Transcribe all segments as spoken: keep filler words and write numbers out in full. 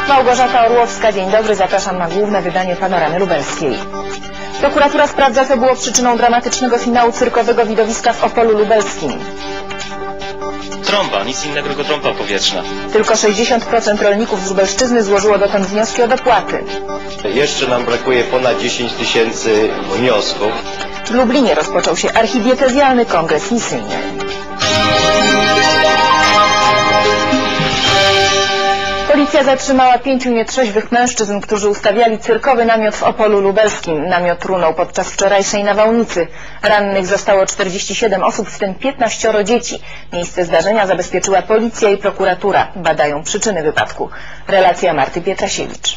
Małgorzata Orłowska, dzień dobry, zapraszam na główne wydanie Panoramy Lubelskiej. Prokuratura sprawdza, co było przyczyną dramatycznego finału cyrkowego widowiska w Opolu Lubelskim. Trąba, nic innego, tylko trąba powietrzna. Tylko sześćdziesiąt procent rolników z Lubelszczyzny złożyło dotąd wnioski o dopłaty. Jeszcze nam brakuje ponad dziesięć tysięcy wniosków. W Lublinie rozpoczął się archidiecezjalny kongres misyjny. Policja zatrzymała pięciu nietrzeźwych mężczyzn, którzy ustawiali cyrkowy namiot w Opolu Lubelskim. Namiot runął podczas wczorajszej nawałnicy. Rannych zostało czterdzieści siedem osób, w tym piętnaścioro dzieci. Miejsce zdarzenia zabezpieczyła policja i prokuratura. Badają przyczyny wypadku. Relacja Marty Pietrasiewicz.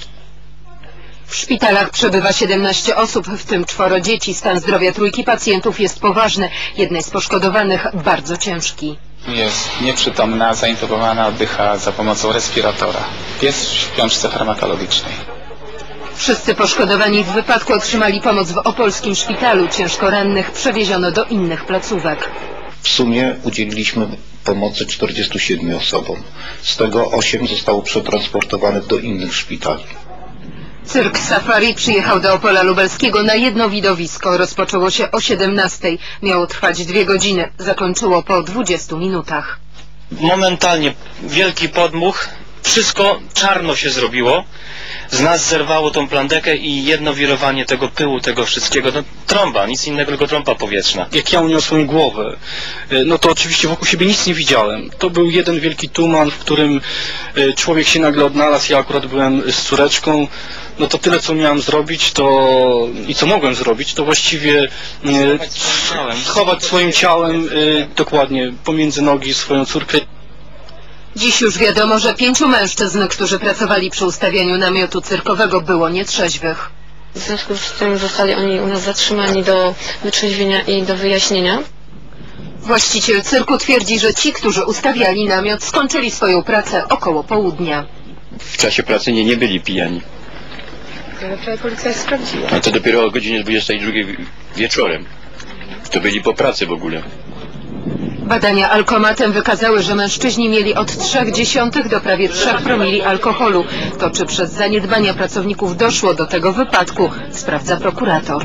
W szpitalach przebywa siedemnaście osób, w tym czworo dzieci. Stan zdrowia trójki pacjentów jest poważny. Jednej z poszkodowanych bardzo ciężki. Jest nieprzytomna, zaintubowana, oddycha za pomocą respiratora. Jest w śpiączce farmakologicznej. Wszyscy poszkodowani w wypadku otrzymali pomoc w opolskim szpitalu. Ciężko rannych przewieziono do innych placówek. W sumie udzieliliśmy pomocy czterdziestu siedmiu osobom. Z tego osiem zostało przetransportowanych do innych szpitali. Cyrk Safari przyjechał do Opola Lubelskiego na jedno widowisko. Rozpoczęło się o siedemnastej. Miało trwać dwie godziny. Zakończyło po dwudziestu minutach. Momentalnie wielki podmuch, wszystko czarno się zrobiło. Z nas zerwało tą plandekę i jedno wirowanie tego pyłu, tego wszystkiego. No, trąba, nic innego, tylko trąba powietrzna. Jak ja uniosłem głowę, no to oczywiście wokół siebie nic nie widziałem. To był jeden wielki tuman, w którym człowiek się nagle odnalazł. Ja akurat byłem z córeczką. No to tyle, co miałem zrobić, to i co mogłem zrobić, to właściwie e, schować swoim ciałem e, dokładnie pomiędzy nogi swoją córkę. Dziś już wiadomo, że pięciu mężczyzn, którzy pracowali przy ustawianiu namiotu cyrkowego, było nietrzeźwych. W związku z tym zostali oni u nas zatrzymani do wytrzeźwienia i do wyjaśnienia. Właściciel cyrku twierdzi, że ci, którzy ustawiali namiot, skończyli swoją pracę około południa. W czasie pracy nie, nie byli pijani. Ale policja sprawdziła. A to dopiero o godzinie dwudziestej drugiej wieczorem. To byli po pracy w ogóle. Badania alkomatem wykazały, że mężczyźni mieli od trzech dziesiątych do prawie trzech promili alkoholu. To czy przez zaniedbania pracowników doszło do tego wypadku, sprawdza prokurator.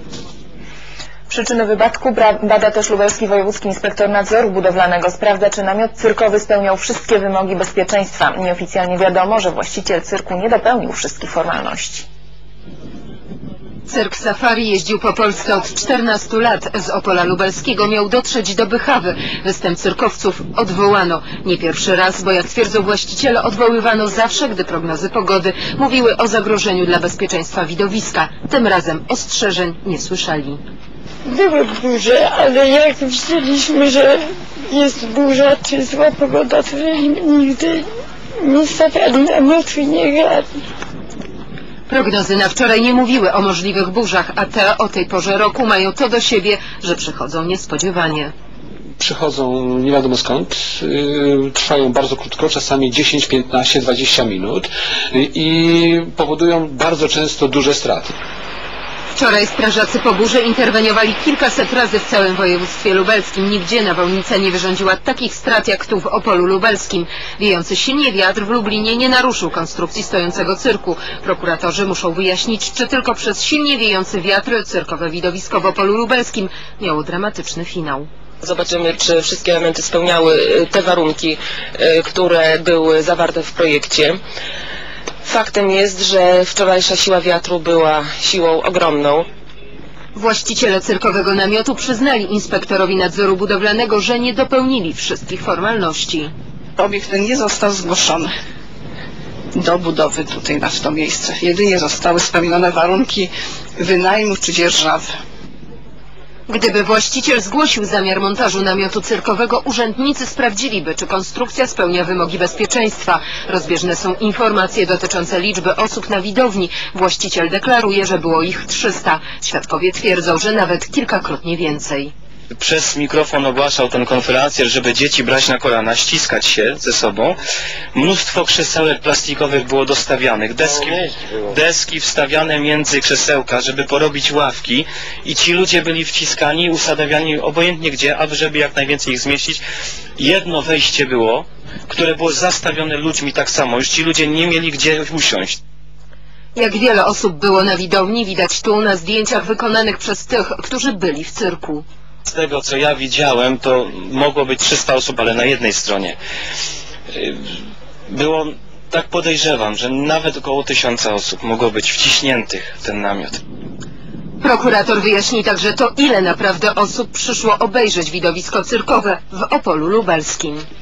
Przyczyny wypadku bada też lubelski wojewódzki inspektor nadzoru budowlanego. Sprawdza, czy namiot cyrkowy spełniał wszystkie wymogi bezpieczeństwa. Nieoficjalnie wiadomo, że właściciel cyrku nie dopełnił wszystkich formalności. Cyrk Safari jeździł po Polsce od czternastu lat. Z Opola Lubelskiego miał dotrzeć do Bychawy. Występ cyrkowców odwołano. Nie pierwszy raz, bo jak twierdzą właściciele, odwoływano zawsze, gdy prognozy pogody mówiły o zagrożeniu dla bezpieczeństwa widowiska. Tym razem ostrzeżeń nie słyszeli. Były burze, ale jak widzieliśmy, że jest burza czy zła pogoda, to nigdy nie stawiali namiotu i nie grali. Prognozy na wczoraj nie mówiły o możliwych burzach, a te o tej porze roku mają to do siebie, że przychodzą niespodziewanie. Przychodzą nie wiadomo skąd, yy, trwają bardzo krótko, czasami dziesięć, piętnaście, dwadzieścia minut yy, i powodują bardzo często duże straty. Wczoraj strażacy po burzy interweniowali kilkaset razy w całym województwie lubelskim. Nigdzie nawałnica nie wyrządziła takich strat jak tu w Opolu Lubelskim. Wiejący silnie wiatr w Lublinie nie naruszył konstrukcji stojącego cyrku. Prokuratorzy muszą wyjaśnić, czy tylko przez silnie wiejący wiatr cyrkowe widowisko w Opolu Lubelskim miało dramatyczny finał. Zobaczymy, czy wszystkie elementy spełniały te warunki, które były zawarte w projekcie. Faktem jest, że wczorajsza siła wiatru była siłą ogromną. Właściciele cyrkowego namiotu przyznali inspektorowi nadzoru budowlanego, że nie dopełnili wszystkich formalności. Obiekt ten nie został zgłoszony do budowy tutaj na to miejsce. Jedynie zostały spełnione warunki wynajmu czy dzierżawy. Gdyby właściciel zgłosił zamiar montażu namiotu cyrkowego, urzędnicy sprawdziliby, czy konstrukcja spełnia wymogi bezpieczeństwa. Rozbieżne są informacje dotyczące liczby osób na widowni. Właściciel deklaruje, że było ich trzysta. Świadkowie twierdzą, że nawet kilkakrotnie więcej. Przez mikrofon ogłaszał ten konferencjer, żeby dzieci brać na kolana, ściskać się ze sobą. Mnóstwo krzesełek plastikowych było dostawianych, deski, deski wstawiane między krzesełka, żeby porobić ławki i ci ludzie byli wciskani, usadawiani obojętnie gdzie, aby żeby jak najwięcej ich zmieścić. Jedno wejście było, które było zastawione ludźmi tak samo. Już ci ludzie nie mieli gdzie usiąść. Jak wiele osób było na widowni, widać tu na zdjęciach wykonanych przez tych, którzy byli w cyrku. Z tego, co ja widziałem, to mogło być trzysta osób, ale na jednej stronie. Było, tak podejrzewam, że nawet około tysiąca osób mogło być wciśniętych w ten namiot. Prokurator wyjaśni także to, ile naprawdę osób przyszło obejrzeć widowisko cyrkowe w Opolu Lubelskim.